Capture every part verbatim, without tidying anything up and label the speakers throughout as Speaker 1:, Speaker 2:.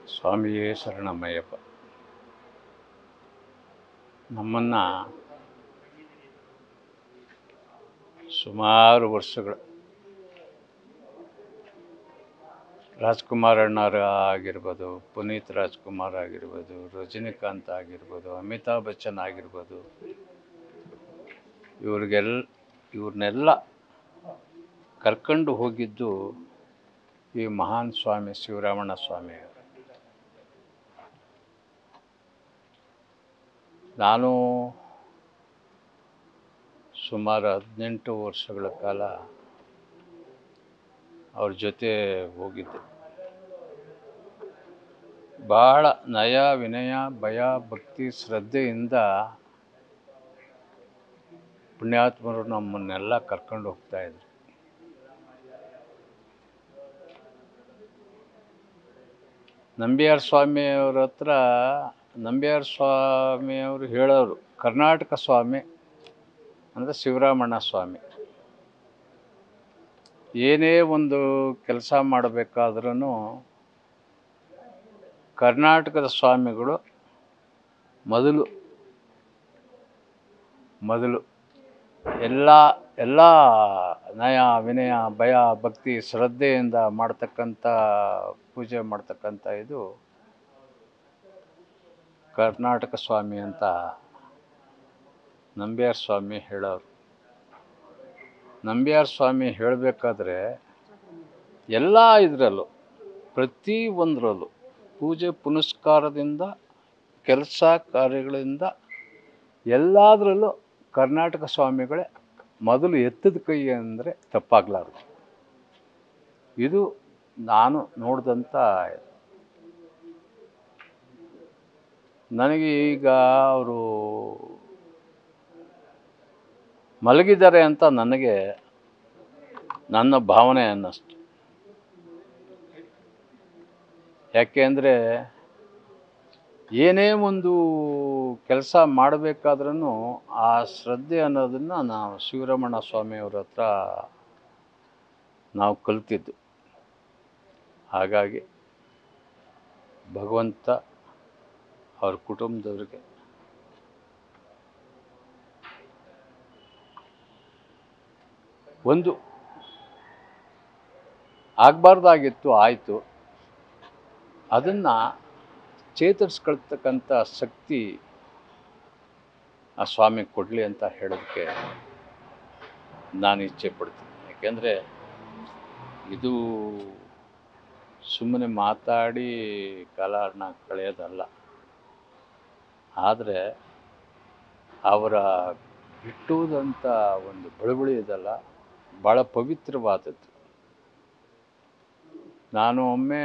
Speaker 1: ಸ್ವಾಮಿಯೇ ಶರಣಮಯ್ಯಪ್ಪ. ನಮ್ಮನ್ನು ಸುಮಾರು ವರ್ಷಗಳು ರಾಜ್ಕುಮಾರ್ ಅಣ್ಣಾರ ಆಗಿರ್ಬೋದು, ಪುನೀತ್ ರಾಜ್ಕುಮಾರ್ ಆಗಿರ್ಬೋದು, ರಜನಿಕಾಂತ್ ಆಗಿರ್ಬೋದು, ಅಮಿತಾಬ್ ಬಚ್ಚನ್ ಆಗಿರ್ಬೋದು, ಇವ್ರಿಗೆಲ್ಲ ಇವ್ರನ್ನೆಲ್ಲ ಕರ್ಕೊಂಡು ಹೋಗಿದ್ದು ಈ ಮಹಾನ್ ಸ್ವಾಮಿ ಶಿವರಾಮಣ್ಣ ಸ್ವಾಮಿ. ನಾನು ಸುಮಾರು ಹದಿನೆಂಟು ವರ್ಷಗಳ ಕಾಲ ಅವ್ರ ಜೊತೆ ಹೋಗಿದ್ದೆ. ಭಾಳ ನಯ ವಿನಯ ಭಯ ಭಕ್ತಿ ಶ್ರದ್ಧೆಯಿಂದ ಪುಣ್ಯಾತ್ಮರು ನಮ್ಮನ್ನೆಲ್ಲ ಕರ್ಕೊಂಡು ಹೋಗ್ತಾಯಿದ್ರು. ನಂಬಿಯಾರ್ ಸ್ವಾಮಿಯವ್ರ ಹತ್ರ ನಂಬಿಯಾರ್ ಸ್ವಾಮಿಯವರು ಹೇಳೋರು, ಕರ್ನಾಟಕ ಸ್ವಾಮಿ ಅಂದರೆ ಶಿವರಾಮಣ್ಣ ಸ್ವಾಮಿ. ಏನೇ ಒಂದು ಕೆಲಸ ಮಾಡಬೇಕಾದ್ರೂ ಕರ್ನಾಟಕದ ಸ್ವಾಮಿಗಳು ಮೊದಲು ಮೊದಲು ಎಲ್ಲ ಎಲ್ಲ ನಯ ವಿನಯ ಭಯ ಭಕ್ತಿ ಶ್ರದ್ಧೆಯಿಂದ ಮಾಡ್ತಕ್ಕಂಥ ಪೂಜೆ ಮಾಡ್ತಕ್ಕಂಥ ಇದು ಕರ್ನಾಟಕ ಸ್ವಾಮಿ ಅಂತ ನಂಬಿಯಾರ್ ಸ್ವಾಮಿ ಹೇಳೋರು. ನಂಬಿಯಾರ್ ಸ್ವಾಮಿ ಹೇಳಬೇಕಾದ್ರೆ ಎಲ್ಲ ಇದರಲ್ಲೂ ಪ್ರತಿ ಒಂದರಲ್ಲೂ ಪೂಜೆ ಪುನಸ್ಕಾರದಿಂದ ಕೆಲಸ ಕಾರ್ಯಗಳಿಂದ ಎಲ್ಲದರಲ್ಲೂ ಕರ್ನಾಟಕ ಸ್ವಾಮಿಗಳೇ ಮೊದಲು ಎತ್ತದ ಕೈ ಅಂದರೆ ತಪ್ಪಾಗಲಾರದು. ಇದು ನಾನು ನೋಡಿದಂಥ. ನನಗೆ ಈಗ ಅವರು ಮಲಗಿದ್ದಾರೆ ಅಂತ ನನಗೆ ನನ್ನ ಭಾವನೆ ಅನ್ನಿಸ್ತು. ಯಾಕೆ ಅಂದರೆ ಏನೇ ಒಂದು ಕೆಲಸ ಮಾಡಬೇಕಾದ್ರೂ ಆ ಶ್ರದ್ಧೆ ಅನ್ನೋದನ್ನು ನಾವು ಶಿವರಾಮಣ್ಣ ಸ್ವಾಮಿಯವ್ರ ಹತ್ರ ನಾವು ಕಲ್ತಿದ್ದು. ಹಾಗಾಗಿ ಭಗವಂತ ಅವ್ರ ಕುಟುಂಬದವ್ರಿಗೆ ಒಂದು ಆಗಬಾರ್ದಾಗಿತ್ತು, ಆಯಿತು, ಅದನ್ನು ಚೇತರಿಸ್ಕೊಳ್ತಕ್ಕಂಥ ಶಕ್ತಿ ಆ ಸ್ವಾಮಿ ಕೊಡಲಿ ಅಂತ ಹೇಳೋದಕ್ಕೆ ನಾನು ಇಚ್ಛೆ ಪಡ್ತೀನಿ. ಯಾಕೆಂದರೆ ಇದು ಸುಮ್ಮನೆ ಮಾತಾಡಿ ಕಾಲನ ಕಳೆಯೋದಲ್ಲ. ಆದರೆ ಅವರ ಬಿಟ್ಟುವುದಂಥ ಒಂದು ಬಳುವಳಿ ಇದಲ್ಲ, ಭಾಳ ಪವಿತ್ರವಾದದ್ದು. ನಾನು ಒಮ್ಮೆ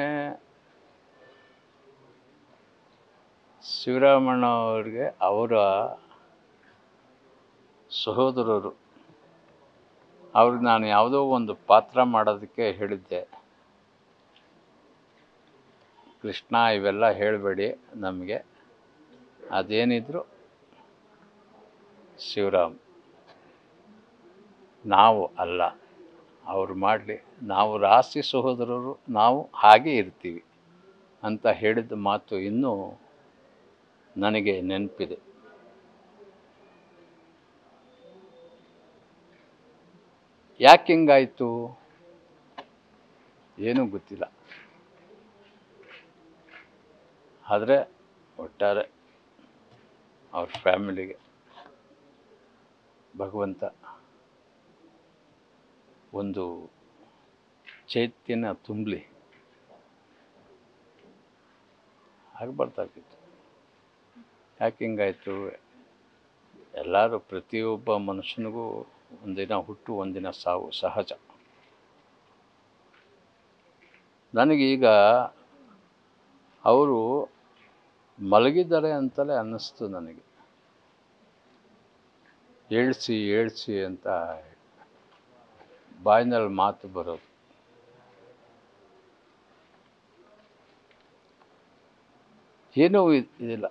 Speaker 1: ಶಿವರಾಮಣ್ಣ ಅವ್ರಿಗೆ ಅವರ ಸಹೋದರರು ಅವ್ರಿಗೆ ನಾನು ಯಾವುದೋ ಒಂದು ಪಾತ್ರ ಮಾಡೋದಕ್ಕೆ ಹೇಳಿದ್ದೆ, ಕೃಷ್ಣ ಇವೆಲ್ಲ ಹೇಳಬೇಡಿ ನಮಗೆ, ಅದೇನಿದ್ರು ಶಿವರಾಮ್ ನಾವು ಅಲ್ಲ, ಅವರು ಮಾಡಲಿ, ನಾವು ರಾಶಿ ಸಹೋದರರು, ನಾವು ಹಾಗೆ ಇರ್ತೀವಿ ಅಂತ ಹೇಳಿದ ಮಾತು ಇನ್ನೂ ನನಗೆ ನೆನಪಿದೆ. ಯಾಕೆ ಹಿಂಗಾಯಿತು ಏನೂ ಗೊತ್ತಿಲ್ಲ. ಆದರೆ ಒಟ್ಟಾರೆ ಅವ್ರ ಫ್ಯಾಮಿಲಿಗೆ ಭಗವಂತ ಒಂದು ಚೈತನ್ಯ ತುಂಬಲಿ. ಆಗಬಾರ್ದಾಗಿತ್ತು. ಯಾಕೆ ಹಿಂಗಾಯಿತು? ಎಲ್ಲರೂ ಪ್ರತಿಯೊಬ್ಬ ಮನುಷ್ಯನಿಗೂ ಒಂದಿನ ಹುಟ್ಟು ಒಂದಿನ ಸಾವು ಸಹಜ. ನನಗೀಗ ಅವರು ಮಲಗಿದ್ದಾರೆ ಅಂತಲೇ ಅನ್ನಿಸ್ತು ನನಗೆ. ಏಳಿಸಿ ಏಳಿಸಿ ಅಂತ ಬಾಯಿನಲ್ಲಿ ಮಾತು ಬರೋದು. ಏನೂ ಇದಿಲ್ಲ.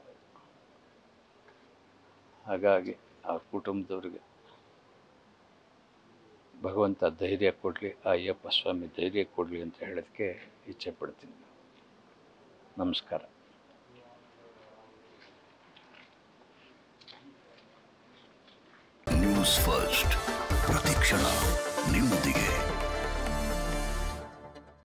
Speaker 1: ಹಾಗಾಗಿ ಅವ್ರ ಕುಟುಂಬದವ್ರಿಗೆ ಭಗವಂತ ಧೈರ್ಯ ಕೊಡಲಿ, ಆ ಅಯ್ಯಪ್ಪ ಸ್ವಾಮಿ ಧೈರ್ಯ ಕೊಡಲಿ ಅಂತ ಹೇಳೋದಕ್ಕೆ ಇಚ್ಛೆ ಪಡ್ತೀನಿ. ನಮಸ್ಕಾರ.
Speaker 2: ನ್ಯೂಸ್ ಫಸ್ಟ್ ಪ್ರತಿಕ್ಷಣ ನಿಮ್ಮೊಂದಿಗೆ.